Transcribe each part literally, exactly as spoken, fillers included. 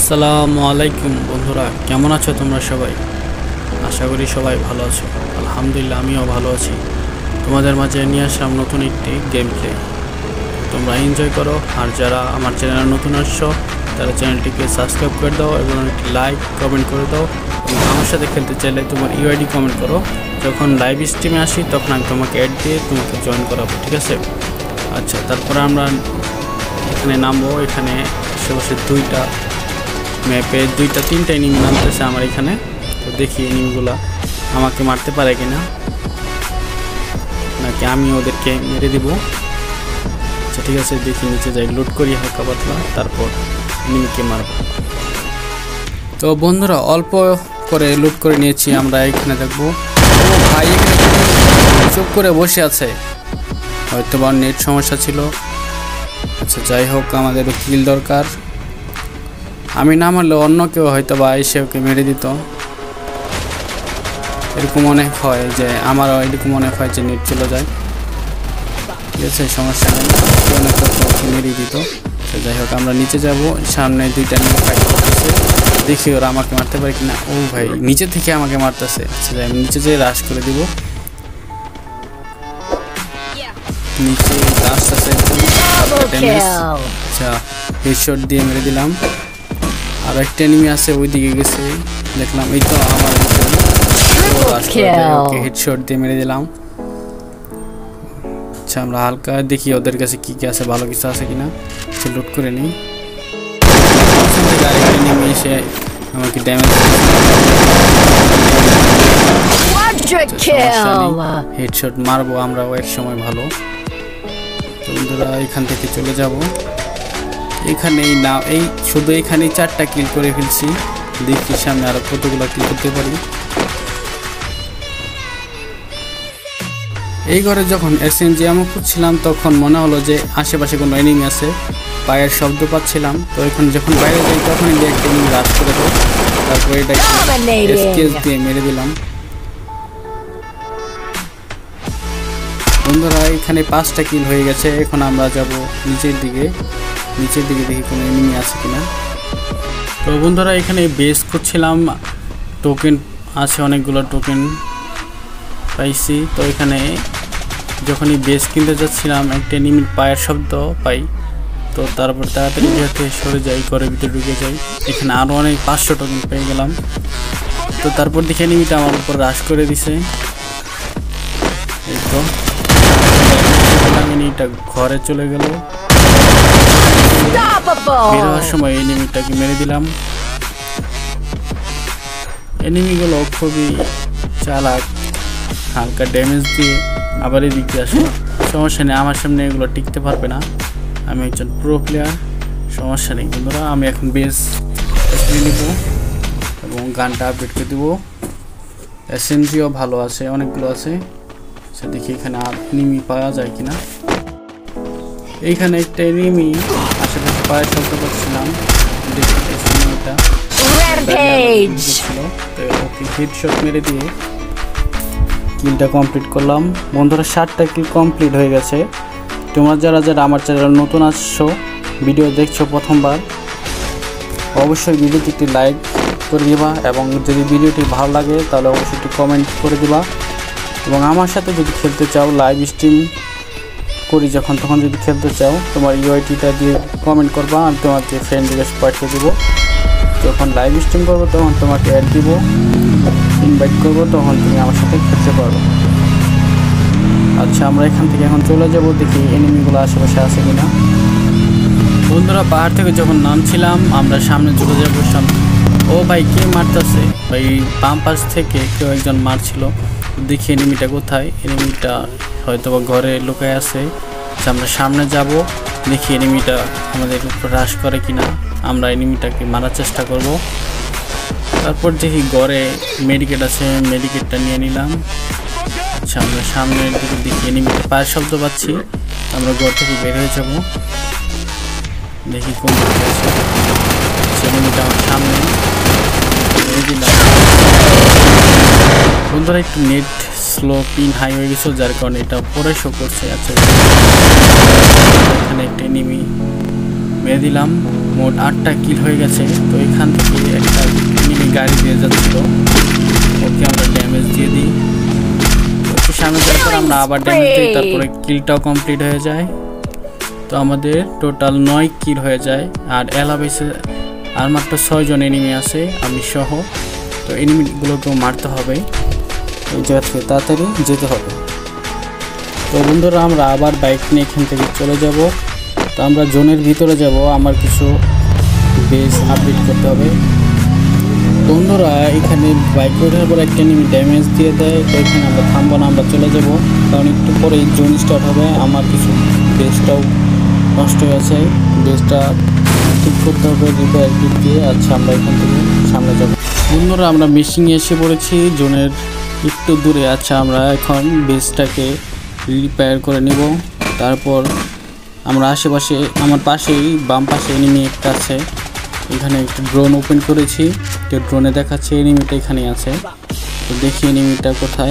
আসসালামু আলাইকুম বন্ধুরা, কেমন আছো তোমরা সবাই? আশা করি সবাই ভালো আছো। আলহামদুলিল্লাহ আমিও ভালো আছি। তোমাদের মাঝে নিয়ে আসলাম নতুন একটি গেম প্লে। তোমরা এনজয় করো, আর যারা আমার চ্যানেলে নতুন আসছো তারা চ্যানেলটিকে সাবস্ক্রাইব করে দাও এবং একটি লাইক কমেন্ট করে দাও। এবং আমার সাথে খেলতে চাইলে তোমার ইউআইডি কমেন্ট করো। যখন লাইভ স্ট্রিমে আসি তখন আমি তোমাকে অ্যাড দিয়ে তোমাকে জয়েন করাবো, ঠিক আছে? আচ্ছা, তারপরে আমরা এখানে নামবো। এখানে আশেপাশে দুইটা ম্যাপে দুইটা তিনটা এনিমি নামতেছে আমার এখানে। তো দেখি এনিমিগুলো আমাকে মারতে পারে কিনা, নাকি আমি ওদেরকে মেরে দিব। আচ্ছা ঠিক আছে, দেখি নিচে যাই, লুট করি হালকা পাতলা, তারপর এনিমিকে মারব। তো বন্ধুরা অল্প করে লুট করে নিয়েছি আমরা। এখানে দেখবো ও ভাই এখানে চুপ করে বসে আছে, হয়তো বা নেট সমস্যা ছিল। আচ্ছা যাই হোক, আমাদের কিল দরকার। আমি না মারলে অন্য কেউ হয়তো বা এসে ওকে মেরে দিত। এরকম অনেক হয় যে আমারও এরকম অনেক হয় যে নেট চলে যায়, ঠিক আছে, সমস্যা নেই, অনেক ওকে মেরে দিত। তো যাই হোক, আমরা নিচে যাব। সামনে দুইটা নিয়ে ফাইট করতেছে, দেখি ওরা আমাকে মারতে পারে কিনা। ও ভাই নিচে থেকে আমাকে মারতেছে। আচ্ছা যাই, আমি নিচে যেয়ে রাশ করে দিব। নিচে আসতেছে, আচ্ছা হেডশট দিয়ে মেরে দিলাম। আর একটা এনিমি আছে ওইদিকে গেছে দেখলাম, এই তো আমার হেডশট দিয়ে মেরে দিলাম। আচ্ছা আমরা হালকা দেখি ওদের কাছে কি কি আছে, ভালো কিছু আছে কিনা, সে লুট করে নিই। আরেকটা এনিমি এসে আমাকে ড্যামেজ, হেডশট মারবো আমরাও এক সময় ভালো। বন্ধুরা এখান থেকে চলে যাব। এখানেই না, এই শুধু এখানেই চারটা কিল করে ফেলছি। দেখি সামনে আরো কতগুলো কিল করতে পারি। এই ঘরে যখন এসএমজি আমো খুঁজছিলাম তখন মনে হলো যে আশেপাশে কোনো এনিমি আছে, পায়ের শব্দ পাচ্ছিলাম। তো এখন যখন বাইরে যাই তখনই যে একটা এনিমি রাশ করে দেয়, তারপরে এটা স্কেচ দিয়ে মেরে দিলাম। বন্ধুরা এখানে পাঁচটা কিল হয়ে গেছে। এখন আমরা যাব নিচের দিকে, নিচের দিকে দেখি কোনো এনিমি আছে কিনা। তো বন্ধুরা এখানে বেস করছিলাম, টোকেন আছে অনেকগুলো, টোকেন পাইছি। তো এখানে যখনই বেস কিনতে যাচ্ছিলাম একটা এনিমির পায়ের শব্দ পাই। তো তারপর তাড়াতাড়ি যেতে সরে যাই, ঘরের ভিতরে ঢুকে যাই। এখানে আরও অনেক পাঁচশো টোকেন পেয়ে গেলাম। তো তারপর দেখে এনিমিটা আমার উপর রাশ করে দিছে। এই তো এনিমিটা ঘরে চলে গেল। বের হওয়ার সময় এনিমিটাকে মেরে দিলাম। এনিমিগুলো খুবই চালাক, হালকা ড্যামেজ দিয়ে আবার এদিকে আসে। সমস্যা নেই, আমার সামনে এগুলো টিকতে পারবে না, আমি একজন প্রো প্লেয়ার, সমস্যা নেই। বন্ধুরা আমি এখন বেস নিব এবং গানটা আপডেট করে দেবো। এসএমজিও ভালো আছে, অনেকগুলো আছে। সে দেখি এখানে আর এনিমি পাওয়া যায় কিনা। এইখানে একটা এনিমি আশেপাশে পায়ে শব্দ করছিলাম, ওকে হেডশট মেরে দিয়ে কিলটা কমপ্লিট করলাম। বন্ধুরা ষাটটা কিল কমপ্লিট হয়ে গেছে। তোমরা যারা যারা আমার চ্যানেল নতুন আসছো, ভিডিও দেখছো প্রথমবার, অবশ্যই ভিডিওটি একটি লাইক করে দিবা, এবং যদি ভিডিওটি ভালো লাগে তাহলে অবশ্যই একটি কমেন্ট করে দিবা। এবং আমার সাথে যদি খেলতে চাও, লাইভ স্ট্রিম করি যখন তখন যদি খেলতে চাও, তোমার ইউআইডিটা দিয়ে কমেন্ট করবা, আমি তোমাকে ফ্রেন্ড রিকোয়েস্ট পাঠিয়ে দেবো। যখন লাইভ স্ট্রিম করবো তখন তোমাকে অ্যাড দিব, ইনভাইট করবো, তখন তুমি আমার সাথে খেলতে পারো। আচ্ছা আমরা এখান থেকে এখন চলে যাব, দেখি এনিমিগুলো আশেপাশে আছে কিনা। বন্ধুরা পাহাড় থেকে যখন নামছিলাম আমরা সামনে চলে যাবো। সামনে ও ভাই কে মারতেছে ভাই, বাম পাশ থেকে কেউ একজন মারছিল। দেখি এনিমিটা কোথায়, এনিমিটা হয়তো বা ঘরে লুকায় আছে। আমরা সামনে যাব, দেখি এনিমিটা আমাদের উপর রাশ করে কিনা। আমরা এনিমিটাকে মারার চেষ্টা করব। তারপর দেখি ঘরে মেডিকেট আছে, মেডিকেটটা নিয়ে নিলাম। আচ্ছা আমরা সামনের দিকে দেখি এনিমিটা পায়ের শব্দ পাচ্ছি, আমরা ঘর থেকে বের হয়ে যাব। দেখি কোন দিকে আছে, এনিমিটা আমার সামনে মেরে দিলাম। বন্ধুরা একটু নেট স্লো পিন হাই হয়ে গেছে, যার কারণে এটা পরে শো করছে। আচ্ছা এখানে একটা এনিমি মেরে দিলাম। মোট আটটা কিল হয়ে গেছে। তো এখান থেকে একটা এনিমি গাড়ি দিয়ে যাচ্ছিল, ওকে আমরা ড্যামেজ দিয়ে দিই। ওকে সামনে যাওয়ার পর আমরা আবার ড্যামেজ দিই, তারপরে কিলটাও কমপ্লিট হয়ে যায়। তো আমাদের টোটাল নয় কিল হয়ে যায়। আর এলাবেসে আর মাত্র ছয়জন এনিমি আছে আমি সহ। তো এনিমিগুলোকেও মারতে হবে, এই জায়গা থেকে তাড়াতাড়ি যেতে হবে। তো বন্ধুরা আমরা আবার বাইক নিয়ে এখান থেকে চলে যাব। তো আমরা জোনের ভিতরে যাব, আমার কিছু বেস আপডেট করতে হবে। বন্ধুরা এখানে বাইক ওঠার পর একটা এনিমি ড্যামেজ দিয়ে দেয়। তো এখানে আমরা থামবো না, আমরা চলে যাব, কারণ একটু পরে জোন স্টার্ট হবে। আমার কিছু বেসটাও নষ্ট হয়ে গেছে, বেসটা ঠিক করতে হবে রিপেয়ার কিট দিয়ে। আচ্ছা আমরা এখান থেকে সামনে যাব। বন্ধুরা আমরা মেশিনে এসে পড়েছি জোনের একটু দূরে। আচ্ছা আমরা এখন বেসটাকে রিপেয়ার করে নেব। তারপর আমরা আশেপাশে, আমার পাশেই বাম পাশে এনিমি একটা আছে, এখানে একটা ড্রোন ওপেন করেছি। তো ড্রোনে দেখাচ্ছে এনিমিটা এখানে আছে। তো দেখি এনিমিটা কোথায়।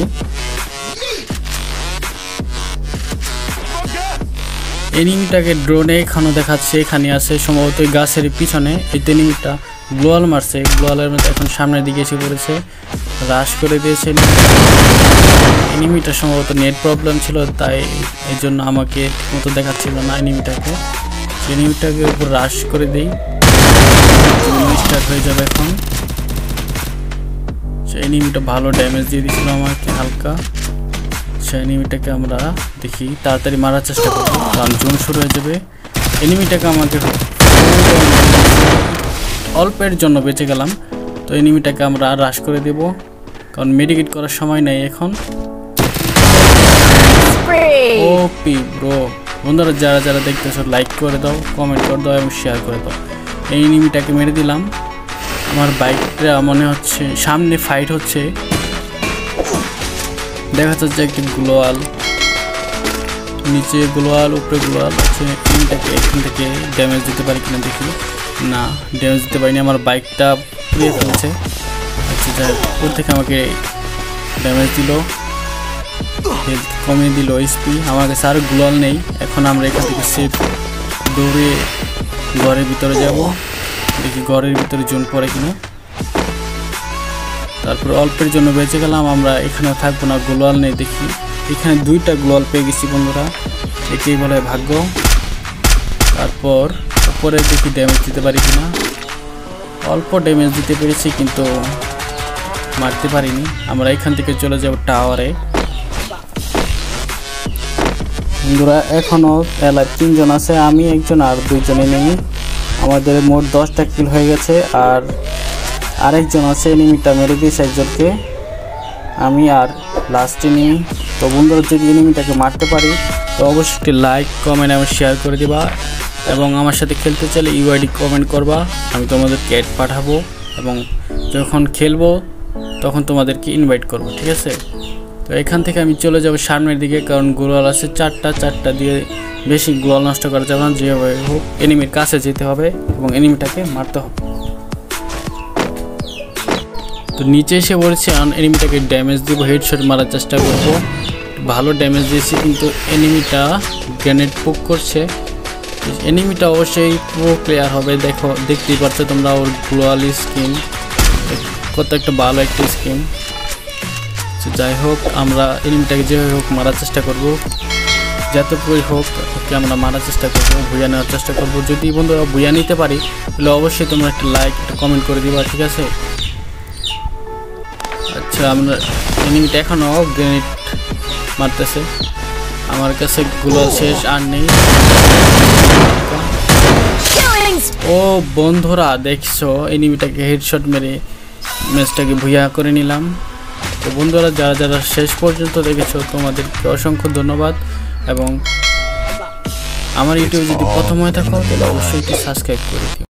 এনিমিটাকে ড্রোনে এখানেও দেখাচ্ছে, এখানে আছে সম্ভবত এই গাছের পিছনে। এই এনিমিটা গ্লোয়াল মারছে, গ্লোয়ালের মধ্যে এখন সামনের দিকে এসে পড়েছে, রাশ করে দিয়েছে। এনিমিটা সম্ভবত নেট প্রবলেম ছিল, তাই এই জন্য আমাকে ঠিকমতো দেখাচ্ছিল না এনিমিটাকে। এনিমিটাকে উপর রাশ করে দিই, স্টার্ট হয়ে যাবে এখন। এনিমিটা ভালো ড্যামেজ দিয়ে দিয়েছিল আমাকে হালকা। সেই এনিমিটাকে আমরা দেখি তাড়াতাড়ি মারার চেষ্টা করি, কারণ জোন শুরু হয়ে যাবে। এনিমিটাকে আমাকে অল্পের জন্য বেঁচে গেলাম। তো এনিমিটাকে আমরা রাশ করে দেব, কারণ মেডিকেট করার সময় নাই এখন। OP bro. বন্ধুরা যারা যারা দেখতেছো লাইক করে দাও, কমেন্ট করে দাও এবং শেয়ার করে দাও। এই এনিমিটাকে মেরে দিলাম। আমার বাইকটা মনে হচ্ছে সামনে ফাইট হচ্ছে, দেখা যাচ্ছে একটি গ্লোয়াল, নিচে গ্লোয়াল উপরে গ্লোয়াল আছে। এনিমিটাকে এখান থেকে ড্যামেজ দিতে পারি কিনা দেখি। না, ড্যামেজ দিতে পারিনি, আমার বাইকটা পুড়িয়ে ফেলেছে। আচ্ছা যাই হোক, ওর থেকে আমাকে ড্যামেজ দিল, হেলথ কমিয়ে দিল, এইচপি। আমার কাছে আর গ্লোয়াল নেই। এখন আমরা এখান থেকে সেফ দৌড়ে ঘরের ভিতরে যাব, দেখি ঘরের ভিতরে জোন পড়ে কিনা। তারপর অল্পের জন্য বেঁচে গেলাম। আমরা এখানে থাকবো না, গ্লোয়াল নেই দেখি। এখানে দুইটা গ্লোয়াল পেয়ে গেছি বন্ধুরা, একেই বলে ভাগ্য। তারপর উপরে দেখি ড্যামেজ দিতে পারি কিনা। অল্প ড্যামেজ দিতে পেরেছি কিন্তু মারতে পারিনি। আমরা এখান থেকে চলে যাব টাওয়ারে। বন্ধুরা এখনো এলাকায় তিনজন আছে, আমি একজন আর দুইজন এনিমি। আমাদের মোট দশটা কিল হয়ে গেছে। আর আরেকজন আছে, এনিমিটা মেরে দিয়েছে একজনকে, আমি আর লাস্ট এনিমি। তো বন্ধুরা যদি এনিমিটাকে মারতে পারি তো অবশ্যই একটি লাইক কমেন্ট এবং শেয়ার করে দিবা, এবং আমার সাথে খেলতে চাইলে ইউআইডি কমেন্ট করবা, আমি তোমাদের ক্যাট পাঠাবো এবং যখন খেলবো তখন তোমাদেরকে ইনভাইট করব, ঠিক আছে। তো এখান থেকে আমি চলে যাব সামনের দিকে, কারণ গ্লোয়াল আছে চারটা, চারটা দিয়ে বেশি গ্লোয়াল নষ্ট করা যাবে না। যেভাবে হোক এনিমির কাছে যেতে হবে এবং এনিমিটাকে মারতে হবে। তো নিচে এসে বলেছি এনিমিটাকে ড্যামেজ দিব, হেডশট মারার চেষ্টা করব। ভালো ড্যামেজ দিয়েছি কিন্তু এনিমিটা গ্রেনেড পোক করছে। এনিমিটা অবশ্যই প্রো প্লেয়ার হবে, দেখো দেখতেই পাচ্ছ তোমরা ওর গ্লোয়াল স্কিন, কত একটা ভালো একটা স্কিন। যাই হোক আমরা এনিমিটাকে যেভাবে হোক মারার চেষ্টা করব, যত করে হোক ওকে আমরা মারার চেষ্টা করবো, বুঝা নেওয়ার চেষ্টা করবো। যদি বন্ধুরা বুঝা নিতে পারি তাহলে অবশ্যই তোমরা একটা লাইক একটা কমেন্ট করে দিবা, ঠিক আছে। আচ্ছা আমরা এনিমিটা এখনও গ্রেনেড মারতেছে, আমার কাছে গুলো শেষ আর নেই। ও বন্ধুরা দেখছো এনিমিটাকে হেডশট মেরে ম্যাচটাকে ভুইয়া করে নিলাম। তো বন্ধুরা যারা যারা শেষ পর্যন্ত দেখেছো তোমাদেরকে অসংখ্য ধন্যবাদ, এবং আমার ইউটিউবে যদি প্রথম হয়ে থাকো তাহলে অবশ্যই সাবস্ক্রাইব করে দিও।